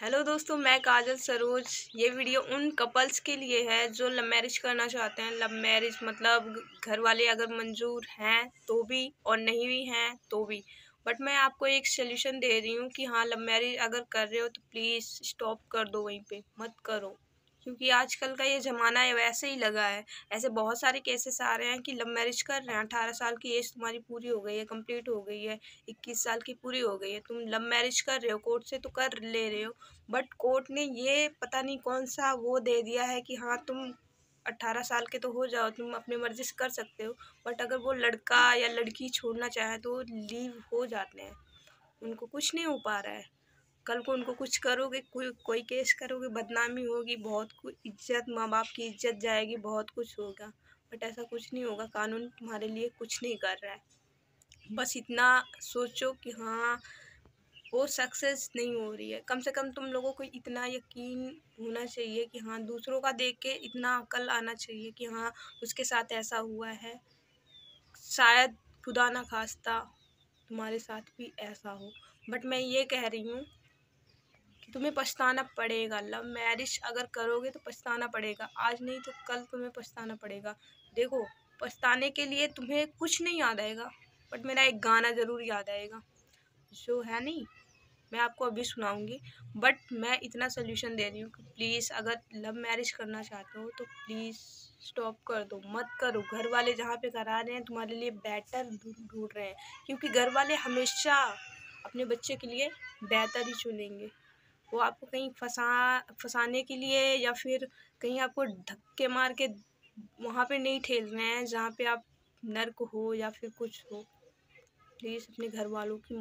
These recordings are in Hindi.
हेलो दोस्तों, मैं काजल सरोज। ये वीडियो उन कपल्स के लिए है जो लव मैरिज करना चाहते हैं। लव मैरिज मतलब घर वाले अगर मंजूर हैं तो भी और नहीं भी हैं तो भी, बट मैं आपको एक सलूशन दे रही हूँ कि हाँ, लव मैरिज अगर कर रहे हो तो प्लीज़ स्टॉप कर दो, वहीं पे मत करो, क्योंकि आजकल का ये ज़माना है वैसे ही लगा है। ऐसे बहुत सारे केसेस आ रहे हैं कि लव मैरिज कर रहे हैं, 18 साल की एज तुम्हारी पूरी हो गई है, कंप्लीट हो गई है, 21 साल की पूरी हो गई है, तुम लव मैरिज कर रहे हो, कोर्ट से तो कर ले रहे हो, बट कोर्ट ने ये पता नहीं कौन सा वो दे दिया है कि हाँ, तुम 18 साल के तो हो जाओ, तुम अपनी मर्जी से कर सकते हो। बट अगर वो लड़का या लड़की छोड़ना चाहे तो लीव हो जाते हैं, उनको कुछ नहीं हो पा रहा है। कल को उनको कुछ करोगे, कोई केस करोगे, बदनामी होगी, बहुत कुछ, इज्जत, माँ बाप की इज्जत जाएगी, बहुत कुछ होगा। बट ऐसा कुछ नहीं होगा, कानून तुम्हारे लिए कुछ नहीं कर रहा है। बस इतना सोचो कि हाँ, वो सक्सेस नहीं हो रही है। कम से कम तुम लोगों को इतना यकीन होना चाहिए कि हाँ, दूसरों का देख के इतना अकल आना चाहिए कि हाँ, उसके साथ ऐसा हुआ है, शायद खुदा ना खास्ता तुम्हारे साथ भी ऐसा हो। बट मैं ये कह रही हूँ कि तुम्हें पछताना पड़ेगा। लव मैरिज अगर करोगे तो पछताना पड़ेगा, आज नहीं तो कल तुम्हें पछताना पड़ेगा। देखो, पछताने के लिए तुम्हें कुछ नहीं याद आएगा, बट मेरा एक गाना ज़रूर याद आएगा, जो है नहीं, मैं आपको अभी सुनाऊंगी। बट मैं इतना सोल्यूशन दे रही हूँ कि प्लीज़ अगर लव मैरिज करना चाहते हो तो प्लीज़ स्टॉप कर दो, मत करो। घर वाले जहाँ पे करा रहे हैं तुम्हारे लिए बेटर ढूंढ रहे हैं, क्योंकि घर वाले हमेशा अपने बच्चे के लिए बेहतर ही चुनेंगे। वो आपको कहीं फंसाने के लिए या फिर कहीं आपको धक्के मार के वहाँ पे नहीं ठेल रहे हैं जहाँ पे आप नर्क हो या फिर कुछ हो। प्लीज़ अपने घर वालों की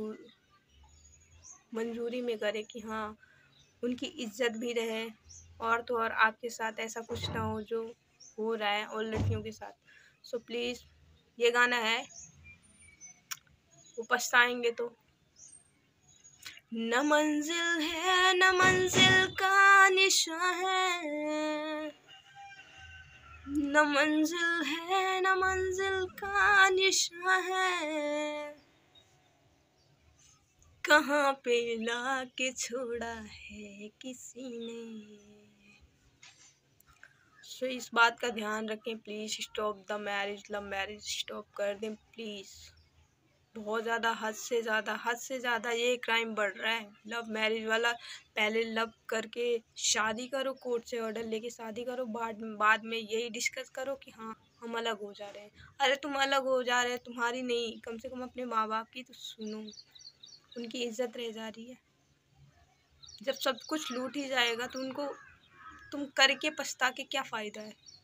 मंजूरी में करें कि हाँ, उनकी इज्जत भी रहे, और तो और आपके साथ ऐसा कुछ ना हो जो हो रहा है और लड़कियों के साथ। सो प्लीज़, ये गाना है, वो पछताएंगे तो। न मंजिल है न मंजिल का निशान है, न मंजिल है न मंजिल का निशान है, कहाँ पे लाके छोड़ा है किसी ने। सो इस बात का ध्यान रखें, please stop the marriage. Love marriage stop कर दें प्लीज़। बहुत ज़्यादा, हद से ज़्यादा ये क्राइम बढ़ रहा है, लव मैरिज वाला। पहले लव करके शादी करो, कोर्ट से ऑर्डर लेके शादी करो, बाद में यही डिस्कस करो कि हाँ, हम अलग हो जा रहे हैं। अरे तुम अलग हो जा रहे हैं, तुम्हारी नहीं, कम से कम अपने माँ बाप की तो सुनो, उनकी इज्जत रह जा रही है। जब सब कुछ लूट ही जाएगा तो उनको तुम करके पछता के क्या फ़ायदा है।